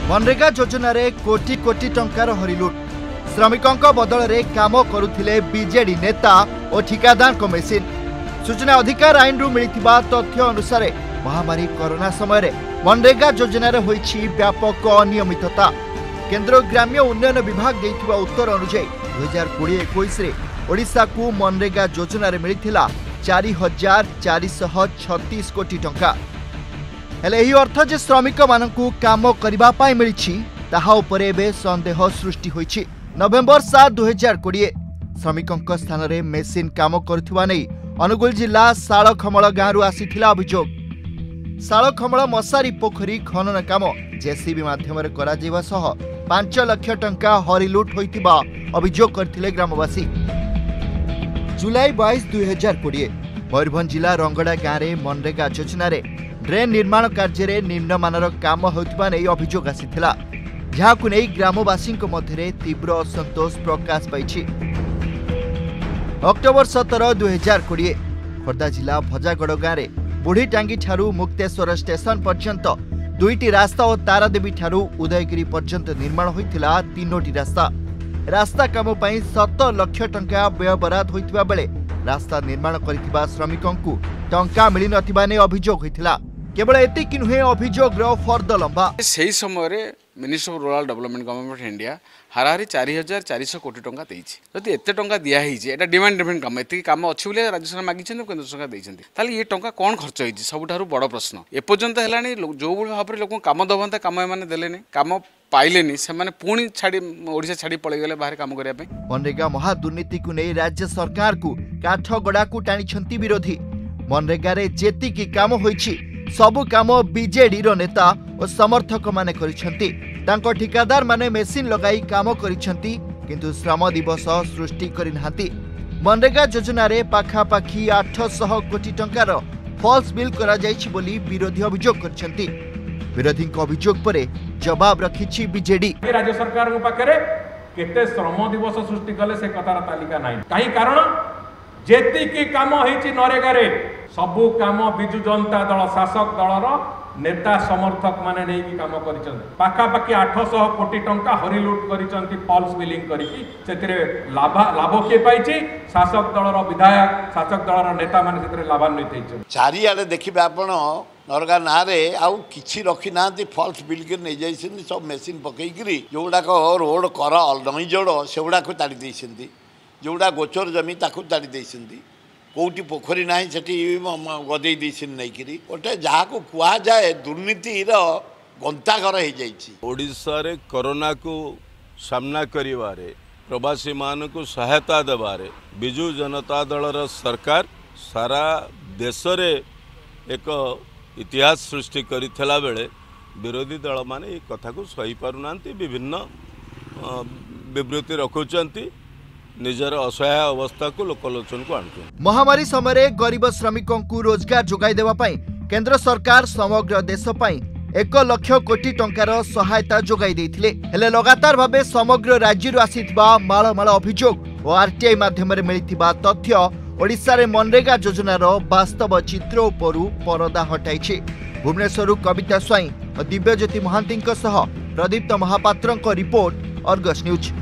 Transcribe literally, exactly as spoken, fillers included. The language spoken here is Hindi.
मनरेगा योजना रे कोटी कोटी टंकार हरिलुट श्रमिकों बदल रे काम करुथिले बीजेडी नेता और ठिकादार को मेसिन। सूचना अधिकार आईन रु मिलिथिबा तथ्य अनुसार महामारी कोरोना समय रे मनरेगा योजना रे होईछि व्यापक अनियमितता। केंद्र ग्राम्य उन्नयन विभाग देथिबा उत्तर अनुसार दो हज़ार बीस इक्कीस रे ओडिशा को मनरेगा योजना रे मिलिथिला चार हजार चार सौ छत्तीस कोटी टंका। हेले एही अर्थ जे श्रमिक मानकु काम करिबा पाई मिलिछि ताहा उपरे एबे संदेह सृष्टि होईछि। नवेम्बर सात दो हज़ार बीस श्रमिकों स्थान रे मेसिन काम करुथिबा नै अनुगुल जिला सालखमल गाँव आसीथिला अभियोग। सालखमल मसारी पोखरी खनन काम जेसीबी माध्यम करा जिवा सह पांच लाख टंका हरिलुट होइतिबा अभियोग करथिले ग्रामवासी। जुलाई बाईस दुई हजार कोड़े मयूरभंज जिला रंगड़ा गाँव में मनरेगा योजना रे ड्रेन निर्माण कार्य निम्नमानर काम होइतिबा नै अभियोग आसीथिला, जहाकु नै ग्रामवासी मध्य तीव्र असंतोष प्रकाश पाइछि। अक्टोबर सत्रह दुई हजार कोड़े खोर्धा जिला भजागड़ गाँव में बुढ़ी टांगी ठारू मुक्तेश्वर स्टेशन पर्यंत दुईटी रास्ता और तारादेवी ठारू उदयगिरी पर्यंत निर्माण होइतिला तीनोटी रास्ता। रास्ता काम पई सात लाख टंका व्यय बराद होइतिबा बेले रास्ता निर्माण करितिबा श्रमिकों को टंका मिली नथिबा ने अभियोग होइतिला। केवल एतिक नुहे अभियोग रो फर्द लंबा। सही समय रे minister of rural development government India हाराहारी चार हजार चार सौ कोटी टंका देइछि। जदि एते टंका दिया हिजे एटा डिमांड ड्रिवन काम एति काम अछि बोले राज्य सरकार मागिछन केंद्र सरकार दैछन्ती, ताले ये टंका कोन खर्च हिजे सबुठारु बड़ प्रश्न। एपर्यंत हेलानी जो भाव लोक काम दबंता काम माने देलेनी काम पाइलेनी से माने पुणी छाड़ी ओडिसा छाड़ी पळै गेले बाहर काम करिया पे। मनरेगा महादुर्नीति को नै राज्य सरकार को काठगड़ा को टाणीछन्ती विरोधी। मनरेगा रे जेति की काम होईछि सबु काम बीजेडी रो नेता और समर्थक माने करिछन्ती। तांको ठिकादार माने मेसिन लगाई काम करिछन्ती किंतु श्रम दिवस सृष्टि करि नाहंती। मनरेगा योजना रे पाखा पाखी आठ सौ कोटी टंकार फॉल्स बिल करा जाइछि बोली विरोधी अभियोग करछन्ती। विरोधी अभियोग पर जवाब रखिछि बीजेडी। राज्य सरकार पाखे केते श्रम दिवस सृष्टि कले से कतार तालिका नाही, कहीं कारण जेति की काम होईछि नरेगा रे सबु काम बिजु जनता दल शासक दलर नेता समर्थक माने नै की काम करिसंती। पाखा पाखी आठ सौ कोटी टंका हरिलुट करिसंती फॉल्स बिलिंग करिकि सेतिरे लाभ लाभ के पाइछि शासक दलर विधायक शासक दलर नेता माने सेतिरे लाभान्वित हेछि। चारि आडे देखिबे आपण नरगा नारे आउ किछि रखी नांती फॉल्स बिल के नै जाइसंती सब मेसिन पकईकरी जोडा को रोड कर नई जोड़ सेउडा को ताड़ी दैसंती, जोडा गोचर जमी ताकू ताड़ी दैसंती, कौटी पोखरी ना से गदे देसन नहीं गोटे जहाँ को कह जाए दुर्नीतिर गंताघर हो जाए। कोरोना को सामना करिवारे प्रवासी मान को सहायता देवारे बिजु जनता दलर सरकार सारा देश रे एक इतिहास सृष्टि करिथला बेले विरोधी दल माने ये कथा को सही पारुना विभिन्न विवृत्ति रखुचंती निजर असहाय अवस्था को लोकलोचन को आनु। महामारी समय गरीब श्रमिकों को रोजगार जोगाई देवा पाई केंद्र सरकार समग्र देश पाई एक लाख कोटी टंकार सहायता जोगाई देथिले। हेले लगातार भाबे समग्र राज्य आसीथिबा माळ माळ अभियोग और आरटीआई माध्यम रे मिलिथिबा तथ्य ओडिसा रे मनरेगा योजनार वास्तव चित्र उपरु परदा हटाइछि। भुवनेश्वर कविता स्वाई और दिव्यज्योति महांती सह प्रदीप्त महापात्र रिपोर्ट अर्गस न्यूज।